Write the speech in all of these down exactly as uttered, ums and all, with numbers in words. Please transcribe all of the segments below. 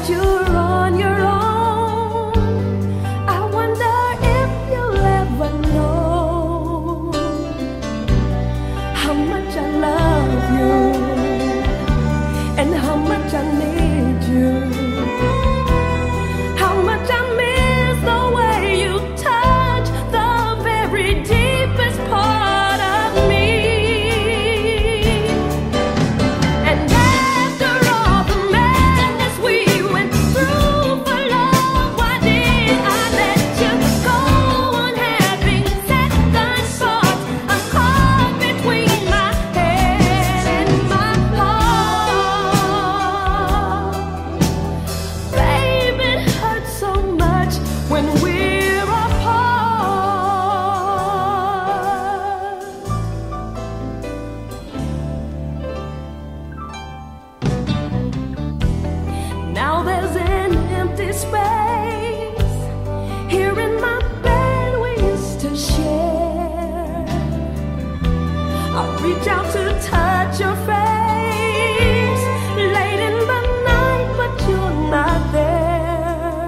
that you're on your own. I wonder if you'll ever know how much I love you and how much I need you, how much I miss the way you touch the very deepest part of me. And after all the madness we went through for love, why did I let you go on having second thoughts? I'm caught between my head and my heart. Baby, it hurts so much when we're apart. Now there's an empty space here in my bed we used to share. I reach out to touch your face late in the night, but you're not there.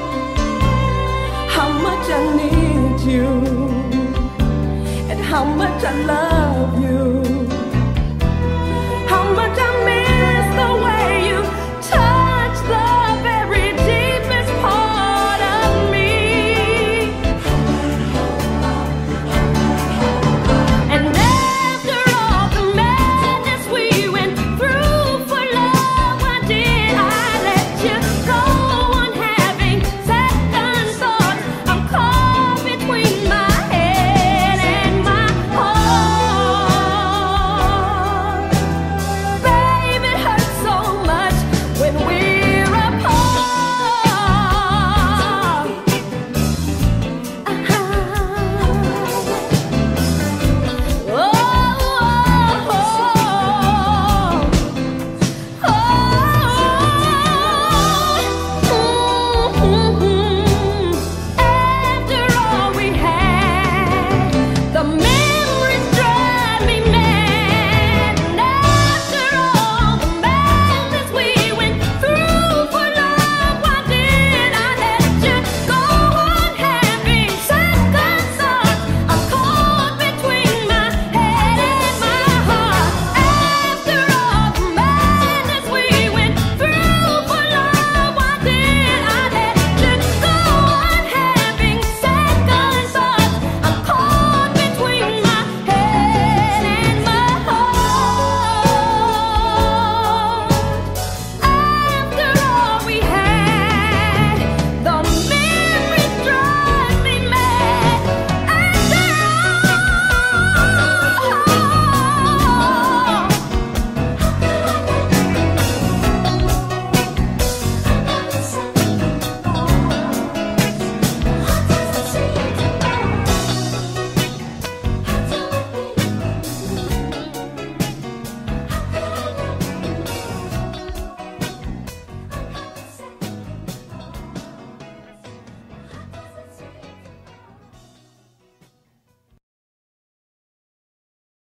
How much I need you and how much I love you.